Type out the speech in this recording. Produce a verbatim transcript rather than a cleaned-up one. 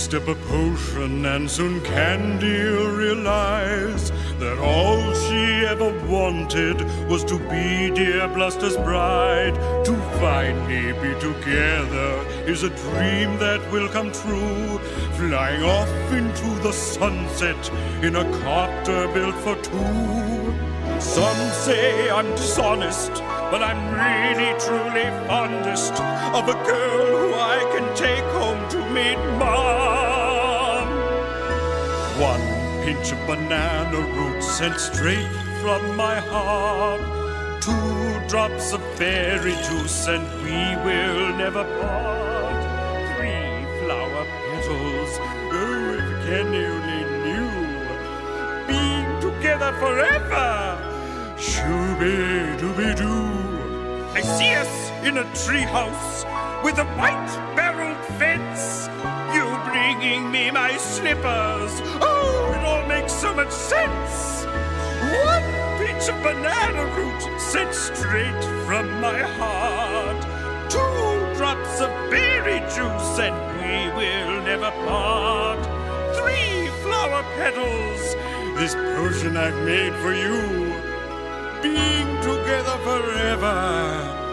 Mixed up a potion, and soon Candy realized that all she ever wanted was to be dear Bluster's bride. To finally be together is a dream that will come true, flying off into the sunset in a copter built for two. Some say I'm dishonest, but I'm really truly fondest of a girl who I can take home to meet Mom. One pinch of banana root sent straight from my heart, two drops of fairy juice and we will never part. Three flower petals, oh, if Kenny only knew, being together forever. Shooby-dooby-doo. I see us in a treehouse with a white-barreled fence. You bringing me my slippers. Oh, it all makes so much sense. One pinch of banana root sent straight from my heart. Two drops of berry juice and we will never part. Three flower petals, this potion I've made for you. Being together forever.